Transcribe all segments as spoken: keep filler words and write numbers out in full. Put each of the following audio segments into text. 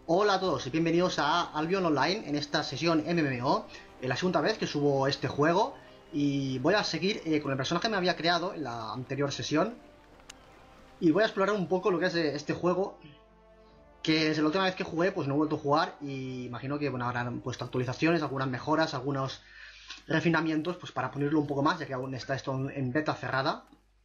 Hola a todos y bienvenidos a Albion Online en esta sesión M M O, en la segunda vez que subo este juego y voy a seguir eh, con el personaje que me había creado en la anterior sesión y voy a explorar un poco lo que es eh, este juego que desde la última vez que jugué pues no he vuelto a jugar y imagino que bueno, habrán puesto actualizaciones, algunas mejoras, algunos refinamientos pues para ponerlo un poco más ya que aún está esto en beta cerrada.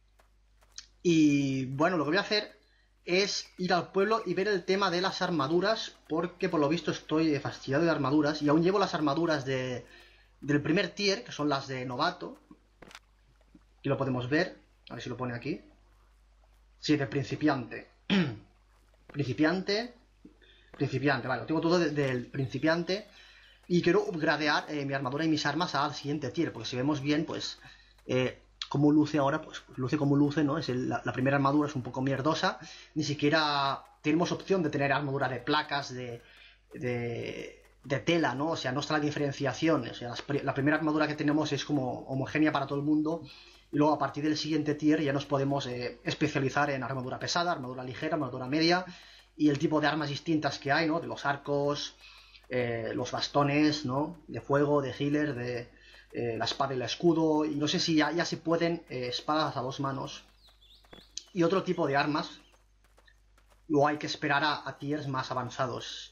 Y bueno, lo que voy a hacer es ir al pueblo y ver el tema de las armaduras, porque por lo visto estoy fastidiado de armaduras y aún llevo las armaduras de, del primer tier, que son las de novato. Aquí lo podemos ver, a ver si lo pone aquí. Sí, de principiante. principiante, principiante, vale, lo tengo todo del de principiante y quiero upgradear eh, mi armadura y mis armas al siguiente tier, porque si vemos bien, pues... Eh, como luce ahora, pues, pues luce como luce, ¿no? Es el, la, la primera armadura es un poco mierdosa. Ni siquiera tenemos opción de tener armadura de placas, de, de, de tela, ¿no? O sea, no está la diferenciación. O sea, las, la primera armadura que tenemos es como homogénea para todo el mundo. Y luego a partir del siguiente tier ya nos podemos eh, especializar en armadura pesada, armadura ligera, armadura media. Y el tipo de armas distintas que hay, ¿no? De los arcos, eh, los bastones, ¿no? De fuego, de healer, de... Eh, la espada y el escudo, y no sé si ya, ya se pueden eh, espadas a dos manos y otro tipo de armas, o hay que esperar a, a tiers más avanzados.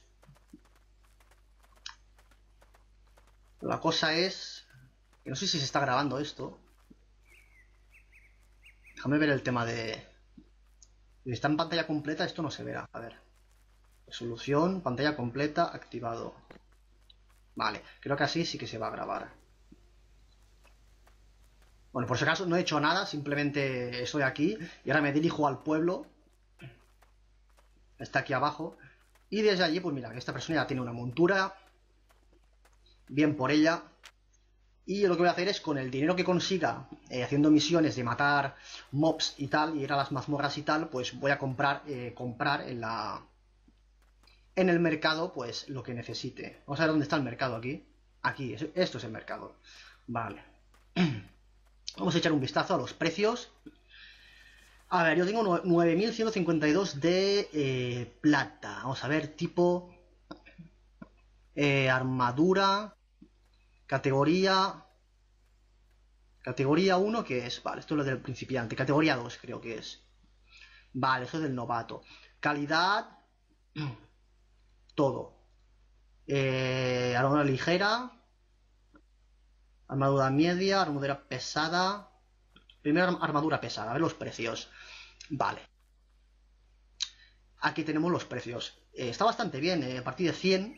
La cosa es que no sé si se está grabando esto. Déjame ver el tema de... Si está en pantalla completa, esto no se verá. A ver. Resolución, pantalla completa, activado. Vale, creo que así sí que se va a grabar. Bueno, por si acaso no he hecho nada, simplemente estoy aquí y ahora me dirijo al pueblo. Está aquí abajo. Y desde allí, pues mira, que esta persona ya tiene una montura. Bien por ella. Y lo que voy a hacer es con el dinero que consiga eh, haciendo misiones de matar mobs y tal, y ir a las mazmorras y tal, pues voy a comprar, eh, comprar en la... en el mercado, pues lo que necesite. Vamos a ver dónde está el mercado aquí. Aquí, esto es el mercado. Vale. Vamos a echar un vistazo a los precios. A ver, yo tengo nueve mil ciento cincuenta y dos de eh, plata. Vamos a ver, tipo... Eh, armadura... Categoría... Categoría uno, que es... Vale, esto es lo del principiante. Categoría dos creo que es. Vale, eso es del novato. Calidad... Todo. Eh, armadura ligera... Armadura media, armadura pesada. Primero armadura pesada, a ver los precios. Vale. Aquí tenemos los precios. Eh, está bastante bien, eh, a partir de cien.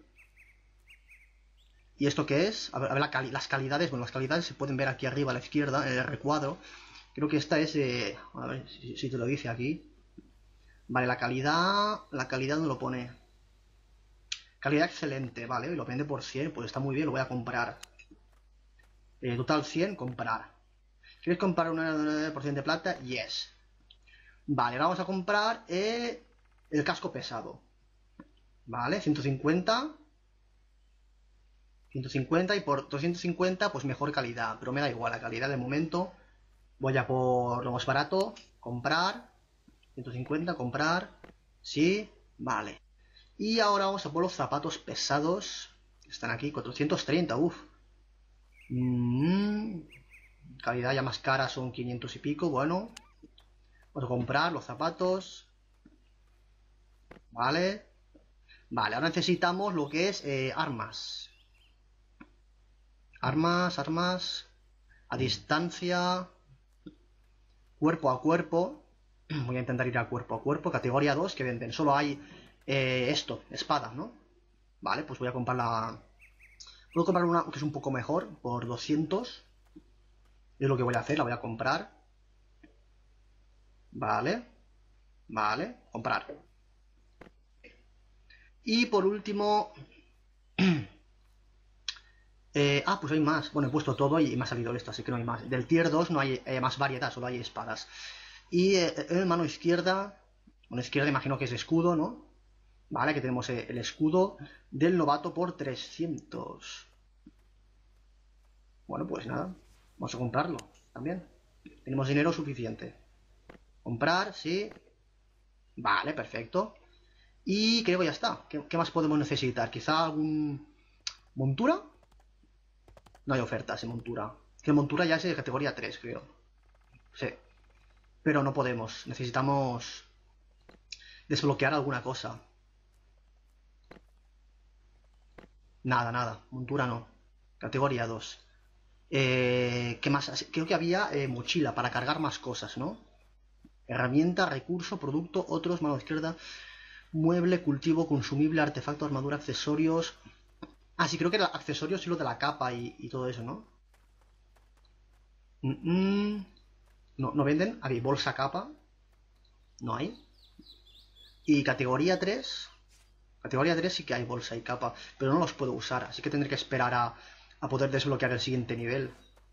¿Y esto qué es? A ver, a ver la cali las calidades. Bueno, las calidades se pueden ver aquí arriba a la izquierda, en el recuadro. Creo que esta es... Eh, a ver si, si te lo dice aquí. Vale, la calidad... La calidad no lo pone. Calidad excelente, vale. Y lo vende por cien, pues está muy bien, lo voy a comprar. Eh, total cien, comprar. ¿Quieres comprar una por cien de plata? Yes. Vale, vamos a comprar eh, el casco pesado. Vale, ciento cincuenta. ciento cincuenta y por doscientos cincuenta pues mejor calidad. Pero me da igual la calidad de momento. Voy a por lo más barato. Comprar. ciento cincuenta, comprar. Sí, vale. Y ahora vamos a por los zapatos pesados. Están aquí, cuatrocientos treinta, uff. Mm, calidad ya más cara, son quinientos y pico, bueno. Vamos a comprar los zapatos. Vale. Vale, ahora necesitamos lo que es eh, armas. Armas, armas. A distancia. Cuerpo a cuerpo. Voy a intentar ir a cuerpo a cuerpo. Categoría dos que venden. Solo hay eh, esto, espada, ¿no? Vale, pues voy a comprar la... Puedo comprar una que es un poco mejor, por doscientos. Es lo que voy a hacer, la voy a comprar. Vale. Vale, comprar. Y por último... eh, ah, pues hay más. Bueno, he puesto todo y me ha salido esto, así que no hay más. Del tier dos no hay eh, más variedad, solo hay espadas. Y eh, en mano izquierda... Mano izquierda imagino que es escudo, ¿no? Vale, que tenemos eh, el escudo del novato por trescientos. Bueno, pues nada. Vamos a comprarlo también. Tenemos dinero suficiente. Comprar, sí. Vale, perfecto. Y creo que ya está. ¿Qué, qué más podemos necesitar? Quizá algún... ¿Montura? No hay ofertas en montura. Que montura ya es de categoría tres, creo. Sí. Pero no podemos. Necesitamos desbloquear alguna cosa. Nada, nada. Montura no. Categoría dos. Eh, ¿Qué más? Creo que había eh, mochila para cargar más cosas, ¿no? Herramienta, recurso, producto, otros, mano izquierda, mueble, cultivo, consumible, artefacto, armadura, accesorios. Ah, sí, creo que era accesorios y lo de la capa y, y todo eso, ¿no? Mm -mm. No, no venden. Había bolsa, capa. No hay. Y categoría tres. Categoría tres sí que hay bolsa y capa, pero no los puedo usar, así que tendré que esperar a, a poder desbloquear el siguiente nivel.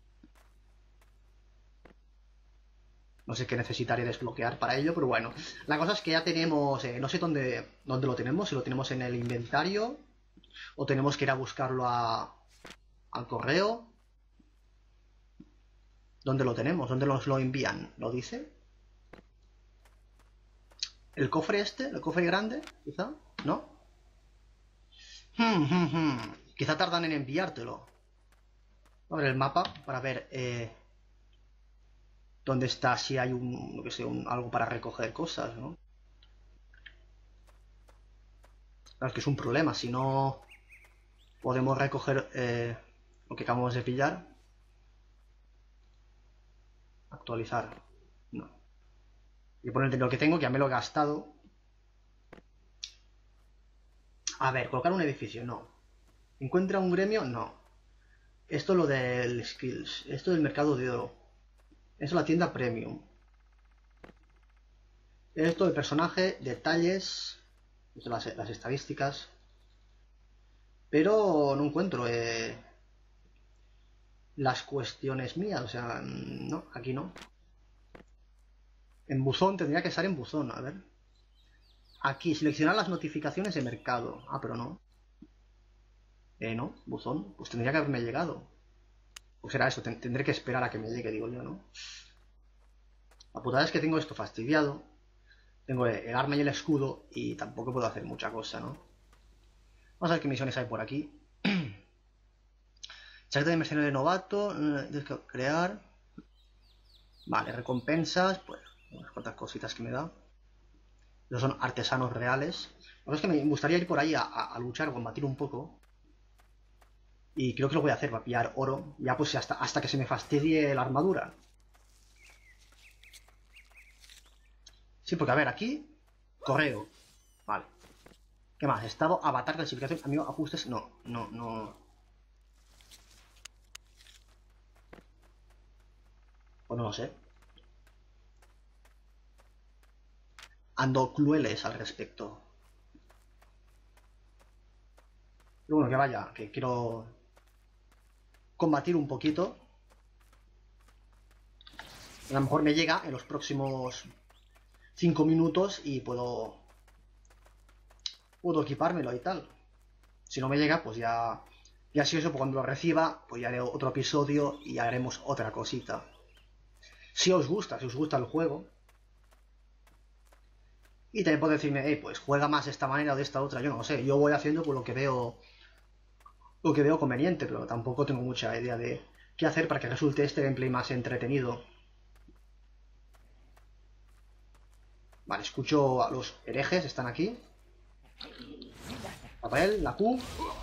No sé qué necesitaré desbloquear para ello, pero bueno. La cosa es que ya tenemos... Eh, no sé dónde, dónde lo tenemos, si lo tenemos en el inventario o tenemos que ir a buscarlo a, al correo. ¿Dónde lo tenemos? ¿Dónde nos lo envían? ¿Lo dice? ¿El cofre este? ¿El cofre grande? ¿Quizá? ¿No? Hmm, hmm, hmm. Quizá tardan en enviártelo. A ver el mapa para ver... Eh, ¿dónde está? Si hay un, no que sé, un, algo para recoger cosas, ¿no? Claro, es que es un problema. Si no podemos recoger eh, lo que acabamos de pillar. Actualizar. No. Y poner lo que tengo, que ya me lo he gastado. A ver, colocar un edificio, no. ¿Encuentra un gremio? No. Esto es lo del skills. Esto del mercado de oro. Esto es la tienda premium. Esto del personaje, detalles. Esto las, las estadísticas. Pero no encuentro eh, las cuestiones mías. O sea, no, aquí no. En buzón tendría que estar en buzón, a ver. Aquí, seleccionar las notificaciones de mercado. Ah, pero no. Eh, no, buzón. Pues tendría que haberme llegado. Pues será eso, tendré que esperar a que me llegue, digo yo, ¿no? La putada es que tengo esto fastidiado. Tengo el arma y el escudo y tampoco puedo hacer mucha cosa, ¿no? Vamos a ver qué misiones hay por aquí. Chaqueta de mercenario de novato. Crear. Vale, recompensas. Pues unas cuantas cositas que me da. Estos son artesanos reales. Lo que es que me gustaría ir por ahí a, a, a luchar, combatir un poco. Y creo que lo voy a hacer, va a pillar oro. Ya pues hasta, hasta que se me fastidie la armadura. Sí, porque a ver, aquí... Correo. Vale. ¿Qué más? Estado, avatar, clasificación, amigo, ajustes... No, no, no... Pues no lo sé. Ando crueles al respecto. Pero bueno, que vaya, que quiero... combatir un poquito. A lo mejor me llega en los próximos cinco minutos y puedo puedo equipármelo y tal. Si no me llega, pues ya ya si eso, pues cuando lo reciba, pues ya haré otro episodio y haremos otra cosita. Si os gusta, si os gusta el juego. Y también podéis decirme, hey, pues juega más de esta manera o de esta otra, yo no lo sé. Yo voy haciendo por lo que veo lo que veo conveniente, pero tampoco tengo mucha idea de qué hacer para que resulte este gameplay más entretenido. Vale, escucho a los herejes, están aquí. Papel, la Q.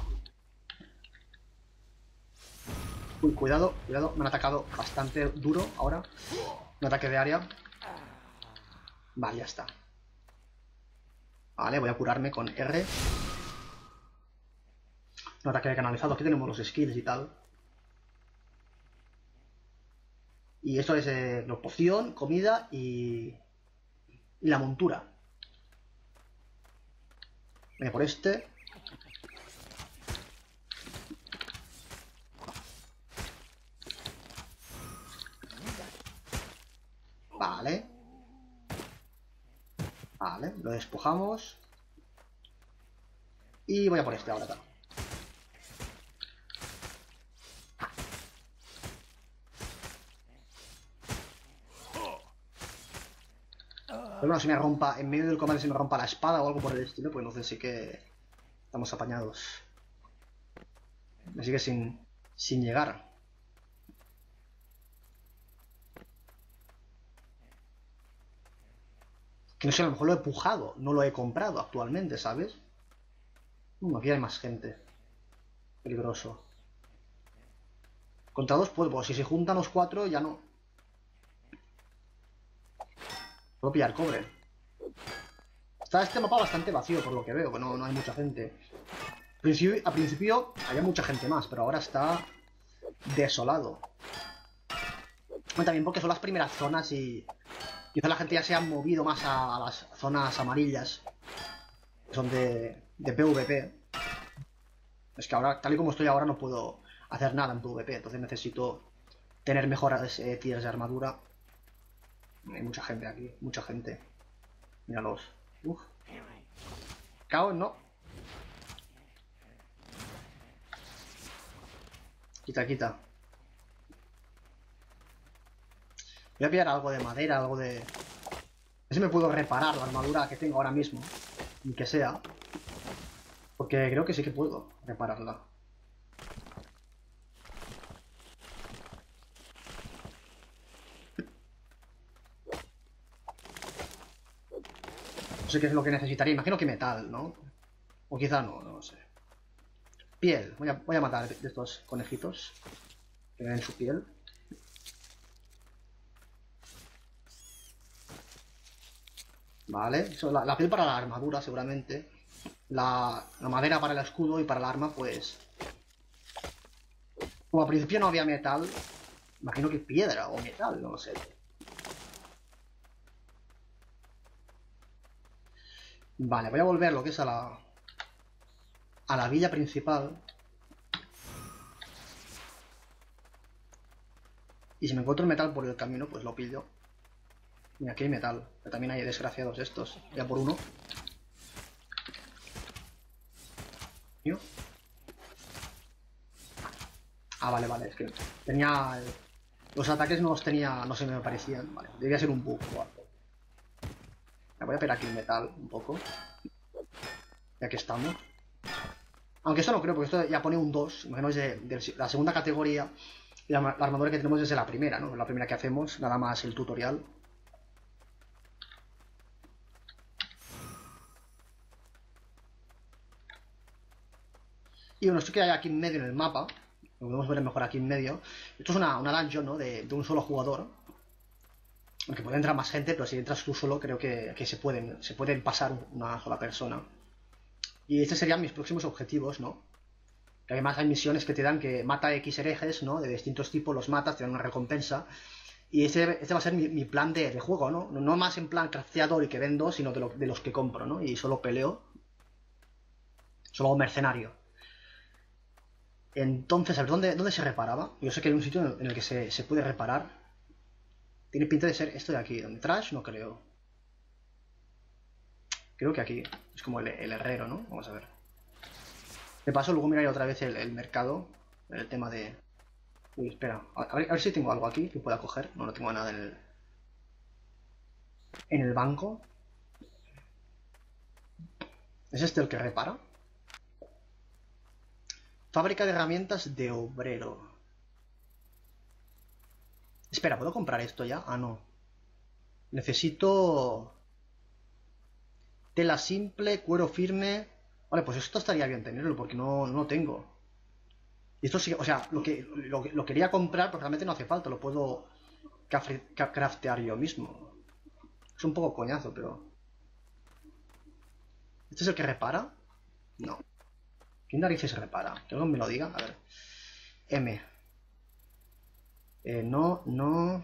Uy, cuidado, cuidado, me han atacado bastante duro ahora. Un ataque de área. Vale, ya está. Vale, voy a curarme con R. Un ataque de canalizado, aquí tenemos los skills y tal. Y esto es eh, la poción, comida y... y la montura. Venga, por este. Vale. Vale, lo despojamos. Y voy a por este ahora, claro. Pero bueno, si me rompa, en medio del combate se me rompa la espada o algo por el estilo, pues entonces sí que estamos apañados. Me sigue sin, sin llegar. Que no sé, a lo mejor lo he pujado, no lo he comprado actualmente, ¿sabes? Uh, aquí hay más gente. Peligroso. Contra dos puedo, pues si se juntan los cuatro ya no. Puedo pillar cobre. Está este mapa bastante vacío por lo que veo, que no, no hay mucha gente. A principio, a principio había mucha gente más, pero ahora está desolado. Bueno, también porque son las primeras zonas y quizá la gente ya se ha movido más a, a las zonas amarillas, que son de, de PvP. Es que ahora, tal y como estoy ahora, no puedo hacer nada en PvP, entonces necesito tener mejores eh, tiers de armadura. Hay mucha gente aquí, mucha gente. Míralos. Uf. Caos, no. Quita, quita. Voy a pillar algo de madera, algo de... A ver si me puedo reparar la armadura que tengo ahora mismo. Ni que sea. Porque creo que sí que puedo repararla. No sé qué es lo que necesitaría. Imagino que metal, ¿no? O quizá no, no lo sé. Piel. Voy a, voy a matar de estos conejitos. Que me den su piel. Vale. Eso, la, la piel para la armadura, seguramente. La, la madera para el escudo y para el arma, pues... Como al principio no había metal, imagino que piedra o metal, no lo sé. Vale, voy a volver lo que es a la... a la villa principal. Y si me encuentro metal por el camino, pues lo pillo. Mira, aquí hay metal, pero también hay desgraciados estos. Ya por uno. ¿Yo? Ah, vale, vale, es que tenía... el- Los ataques no los tenía, no se me parecían. Vale, debía ser un bug o algo. Me voy a pegar aquí el metal un poco. Ya que estamos. Aunque esto no creo, porque esto ya pone un dos. Imagino es de, de la segunda categoría. Y la, la armadura que tenemos es de la primera, ¿no? La primera que hacemos, nada más el tutorial. Y bueno, esto que hay aquí en medio en el mapa, lo podemos ver mejor aquí en medio. Esto es una, una dungeon, ¿no? De, de un solo jugador. Aunque puede entrar más gente, pero si entras tú solo, creo que, que se pueden, se pueden pasar una sola persona. Y estos serían mis próximos objetivos, ¿no? Que además hay misiones que te dan que mata X herejes, ¿no? De distintos tipos, los matas, te dan una recompensa. Y este, este va a ser mi, mi plan de, de juego, ¿no? No más en plan crafteador y que vendo, sino de, lo, de los que compro, ¿no? Y solo peleo. Solo hago mercenario. Entonces, a ver, ¿dónde, dónde se reparaba? Yo sé que hay un sitio en el que se, se puede reparar. Tiene pinta de ser esto de aquí. ¿Donde trash? No creo. Creo que aquí. Es como el, el herrero, ¿no? Vamos a ver. De paso, luego miraré otra vez el, el mercado. El tema de... Uy, espera. A ver, a ver si tengo algo aquí que pueda coger. No, no tengo nada en el... En el banco. ¿Es este el que repara? Fábrica de herramientas de obrero. Espera, ¿puedo comprar esto ya? Ah, no. Necesito... Tela simple, cuero firme... Vale, pues esto estaría bien tenerlo porque no, no lo tengo. Y esto sí, o sea, lo que lo, lo quería comprar, pero realmente no hace falta, lo puedo craftear yo mismo. Es un poco coñazo, pero... ¿Este es el que repara? No. ¿Quién narices repara? Que alguien me lo diga. A ver. M. Eh, no, no...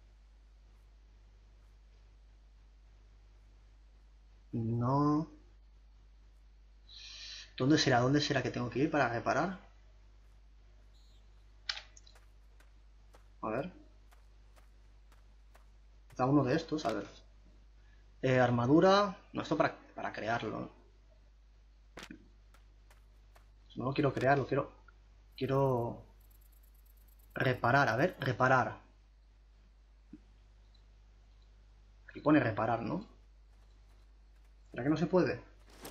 No... ¿Dónde será? ¿Dónde será que tengo que ir para reparar? A ver. Está uno de estos, a ver. Eh, armadura... No, esto para, para crearlo. No lo quiero crear, lo quiero... Quiero... Reparar, a ver, reparar. Aquí pone reparar, ¿no? ¿Para qué no se puede?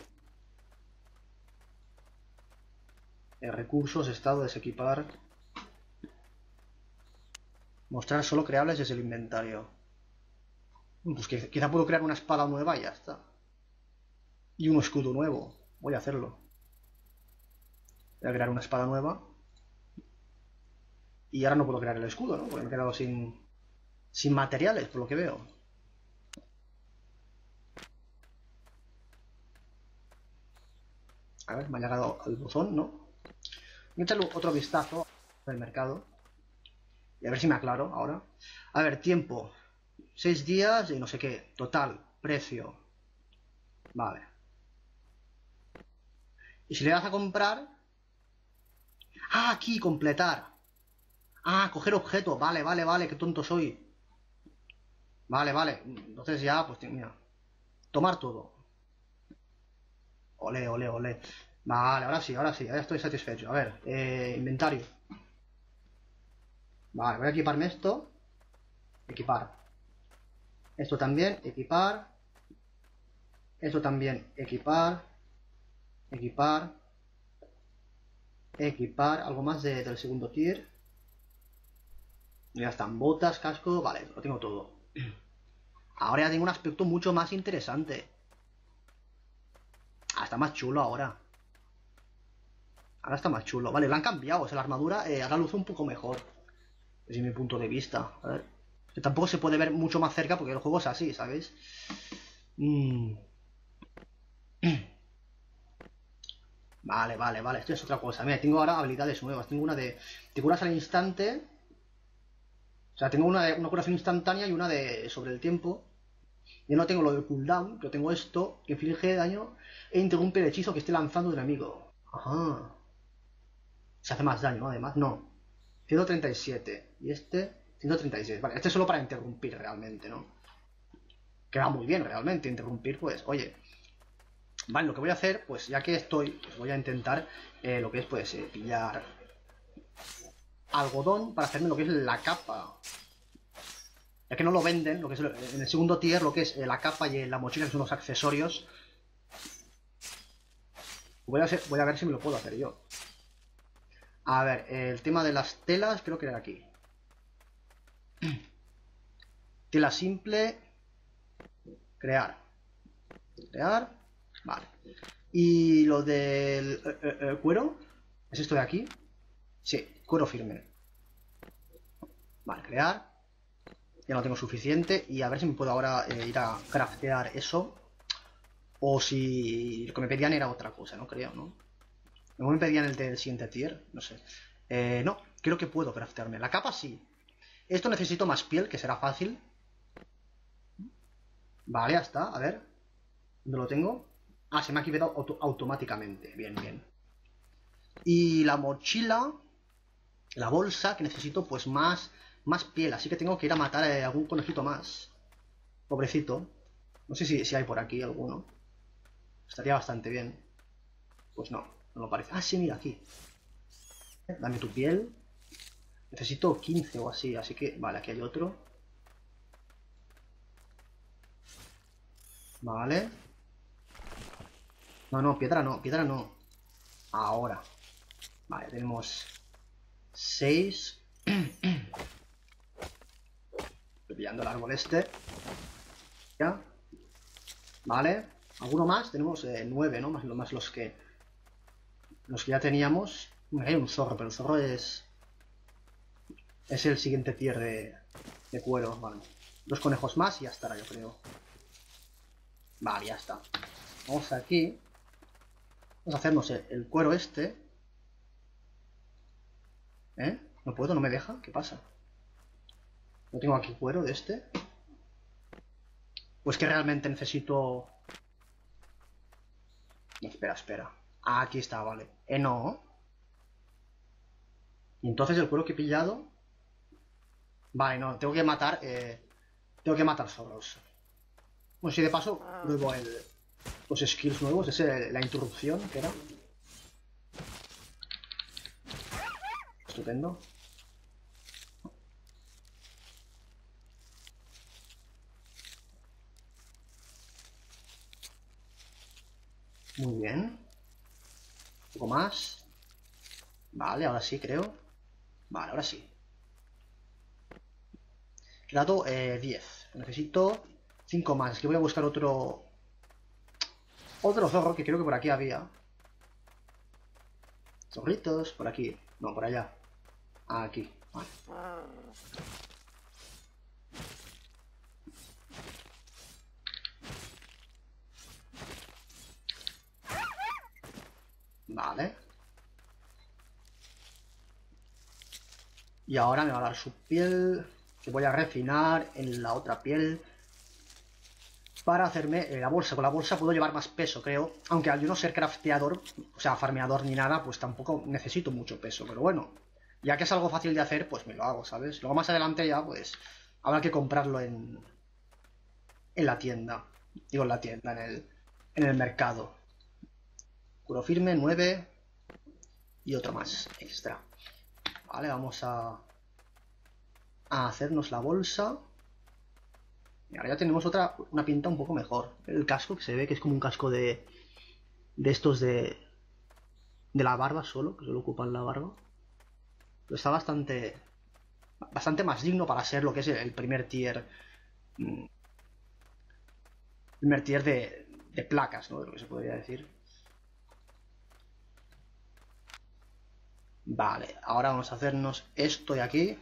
Eh, recursos, estado, desequipar. Mostrar solo creables desde el inventario. Pues que, quizá puedo crear una espada nueva y ya está. Y un escudo nuevo. Voy a hacerlo. Voy a crear una espada nueva. Y ahora no puedo crear el escudo, ¿no? Porque me he quedado sin, sin materiales, por lo que veo. A ver, me ha llegado al buzón, ¿no? Voy a echarle otro vistazo al mercado. Y a ver si me aclaro ahora. A ver, tiempo. Seis días y no sé qué. Total. Precio. Vale. Y si le das a comprar... Ah, aquí, completar. Ah, coger objeto. Vale, vale, vale. Qué tonto soy. Vale, vale. Entonces ya, pues mira. Tomar todo. Ole, ole, ole. Vale, ahora sí, ahora sí. Ahora estoy satisfecho. A ver, eh, inventario. Vale, voy a equiparme esto. Equipar. Esto también, equipar. Esto también, equipar. Equipar. Equipar. Algo más de, del segundo tier. Ya están, botas, casco. Vale, lo tengo todo. Ahora ya tengo un aspecto mucho más interesante. Ah, está más chulo ahora. Ahora está más chulo. Vale, lo han cambiado. O sea, la armadura eh, ahora luce un poco mejor. Desde mi punto de vista. A ver. Que tampoco se puede ver mucho más cerca porque el juego es así, ¿sabéis? Mm. Vale, vale, vale. Esto es otra cosa. Mira, tengo ahora habilidades nuevas. Tengo una de... Te curas al instante. O sea, tengo una, de, una curación instantánea y una de sobre el tiempo. Yo no tengo lo del cooldown. Yo tengo esto, que inflige daño e interrumpe el hechizo que esté lanzando el enemigo. Ajá. Se hace más daño, además. No. ciento treinta y siete. Y este, ciento treinta y seis. Vale, este es solo para interrumpir realmente, ¿no? Que va muy bien realmente. Interrumpir, pues, oye... Vale, lo que voy a hacer, pues ya que estoy, pues voy a intentar eh, lo que es, pues, eh, pillar algodón para hacerme lo que es la capa. Ya que no lo venden, lo que es en el segundo tier, lo que es eh, la capa y la mochila, que son los accesorios. Voy a, hacer, voy a ver si me lo puedo hacer yo. A ver, eh, el tema de las telas, creo que era aquí. Tela simple. Crear. Crear. Vale. Y lo del eh, eh, eh, cuero. ¿Es esto de aquí? Sí, cuero firme. Vale, crear. Ya no tengo suficiente. Y a ver si me puedo ahora eh, ir a craftear eso. O si lo que me pedían era otra cosa, no creo, ¿no? No me pedían el del siguiente tier, no sé. Eh, no, creo que puedo craftearme. La capa sí. Esto necesito más piel, que será fácil. Vale, ya está, a ver. ¿Dónde lo tengo? Ah, se me ha activado auto automáticamente. Bien, bien. Y la mochila, la bolsa, que necesito pues más, más piel. Así que tengo que ir a matar a algún conejito más. Pobrecito. No sé si, si hay por aquí alguno. Estaría bastante bien. Pues no, no lo parece. Ah, sí, mira, aquí. Dame tu piel. Necesito quince o así, así que... Vale, aquí hay otro. Vale. No, no, piedra no, piedra no. Ahora. Vale, tenemos seis. Estoy pillando el árbol este. Ya. Vale. ¿Alguno más? Tenemos eh, nueve, ¿no? Más, más los que... Los que ya teníamos. Hay un zorro, pero el zorro es... Es el siguiente tier de, de cuero. Vale. Dos conejos más y ya estará, yo creo. Vale, ya está. Vamos aquí. Vamos a hacernos el, el cuero este. ¿Eh? ¿No puedo? ¿No me deja? ¿Qué pasa? ¿No tengo aquí cuero de este? Pues que realmente necesito... No, espera, espera. Ah, aquí está, vale. Eh, no. Y entonces el cuero que he pillado... Vale, no, tengo que matar... Eh... Tengo que matar zorros. Bueno, si de paso pruebo el... Los skills nuevos, ese, la interrupción, que era. Estupendo. Muy bien. Un poco más. Vale, ahora sí, creo. Vale, ahora sí. Quedado eh, diez. Necesito cinco más. Es que voy a buscar otro... Otro zorro que creo que por aquí había. Zorritos, por aquí. No, por allá. Aquí. Vale. Vale. Y ahora me va a dar su piel, que voy a refinar en la otra piel para hacerme eh, la bolsa. Con la bolsa puedo llevar más peso, creo. Aunque al yo no ser crafteador, o sea, farmeador ni nada, pues tampoco necesito mucho peso. Pero bueno, ya que es algo fácil de hacer, pues me lo hago, ¿sabes? Luego más adelante ya, pues, habrá que comprarlo en, en la tienda. Digo, en la tienda, en el, en el mercado. Curo firme, nueve. Y otro más, extra. Vale, vamos a, a hacernos la bolsa. Y ahora ya tenemos otra, una pinta un poco mejor. El casco que se ve que es como un casco de, de estos de, de la barba solo, que solo ocupan la barba. Pero está bastante, bastante más digno para ser lo que es el primer tier. El primer tier de, de placas, ¿no? De lo que se podría decir. Vale, ahora vamos a hacernos esto de aquí.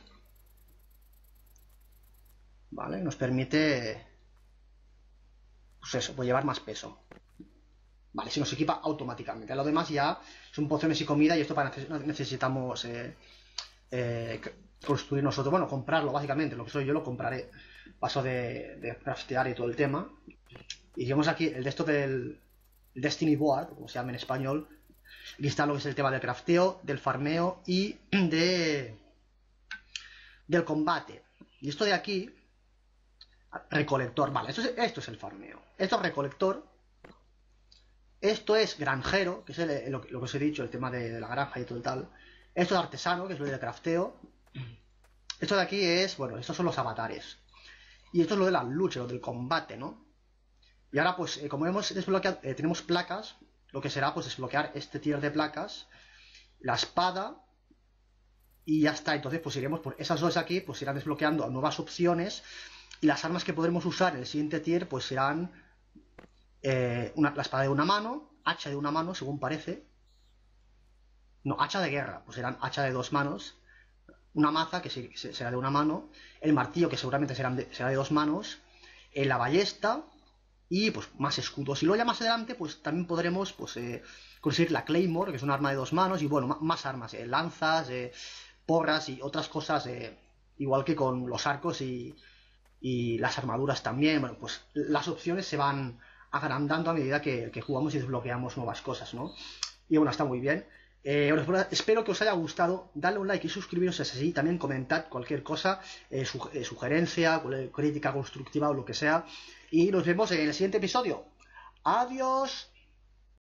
Vale, nos permite... Pues eso, pues llevar más peso. Vale, se nos equipa automáticamente. Lo demás ya son pociones y comida y esto para necesitamos eh, eh, construir nosotros. Bueno, comprarlo básicamente. Lo que soy yo lo compraré. Paso de, de craftear y todo el tema. Y vemos aquí el de esto del Destiny Board, como se llama en español. Aquí está lo que es el tema del crafteo, del farmeo y de del combate. Y esto de aquí, recolector, vale, esto es, esto es el farmeo. Esto es recolector. Esto es granjero, que es el, lo, lo que os he dicho, el tema de, de la granja y todo el tal. Esto es artesano, que es lo del crafteo. Esto de aquí es, bueno, estos son los avatares. Y esto es lo de la lucha, lo del combate, ¿no? Y ahora, pues, eh, como hemos desbloqueado, eh, tenemos placas, lo que será, pues, desbloquear este tier de placas, la espada, y ya está. Entonces, pues, iremos por esas dos aquí, pues, irán desbloqueando nuevas opciones, y las armas que podremos usar en el siguiente tier, pues, serán eh, una, la espada de una mano, hacha de una mano, según parece. No, hacha de guerra, pues serán hacha de dos manos, una maza, que será de una mano, el martillo, que seguramente será de, será de dos manos, eh, la ballesta, y pues más escudos. Y luego ya más adelante pues también podremos pues eh, conseguir la Claymore, que es un arma de dos manos, y bueno, más armas, eh, lanzas, eh, porras y otras cosas, eh, igual que con los arcos y, y las armaduras también. Bueno, pues las opciones se van agrandando a medida que, que jugamos y desbloqueamos nuevas cosas, ¿no? Y bueno, está muy bien. Eh, espero que os haya gustado, dadle un like y suscribiros si es así, también comentad cualquier cosa, eh, su, eh, sugerencia, crítica constructiva o lo que sea, y nos vemos en el siguiente episodio. ¡Adiós!